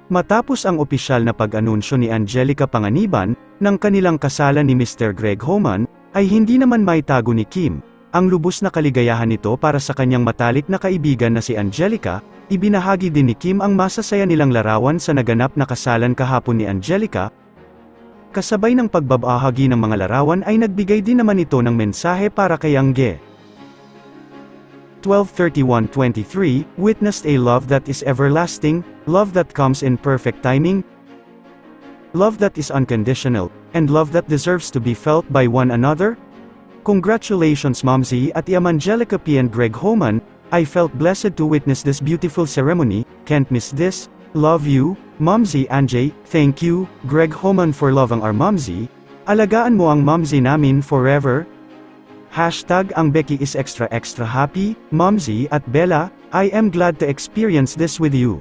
Matapos ang opisyal na pag-anunsyo ni Angelica Panganiban, ng kanilang kasalan ni Mr. Greg Homan, ay hindi naman maitago ni Kim, ang lubos na kaligayahan nito para sa kanyang matalik na kaibigan na si Angelica. Ibinahagi din ni Kim ang masasaya nilang larawan sa naganap na kasalan kahapon ni Angelica. Kasabay ng pagbabahagi ng mga larawan ay nagbigay din naman ito ng mensahe para kay Angge. 12:31-23, witnessed a love that is everlasting, love that comes in perfect timing, love that is unconditional, and love that deserves to be felt by one another. Congratulations Momsy at Iam Angelica P. and Greg Homan, I felt blessed to witness this beautiful ceremony, can't miss this, love you, Momsy Anjay, thank you, Greg Homan for loving our Momsy, alagaan mo ang Momsy namin forever. Hashtag ang Becky is extra happy, Momsy at Bella, I am glad to experience this with you.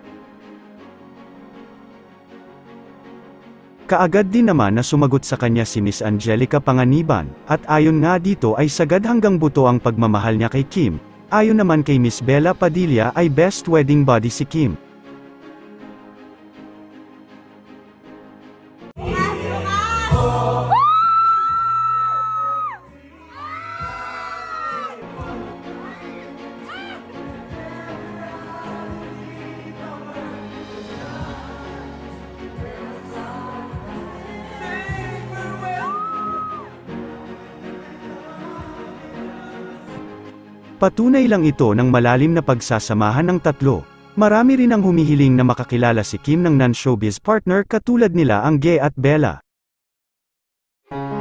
Kaagad din naman na sumagot sa kanya si Miss Angelica Panganiban, at ayon nga dito ay sagad hanggang buto ang pagmamahal niya kay Kim. Ayon naman kay Miss Bella Padilla ay best wedding buddy si Kim. Patunay lang ito ng malalim na pagsasamahan ng tatlo. Marami rin ang humihiling na makakilala si Kim ng non-showbiz partner katulad nila Angge at Bella.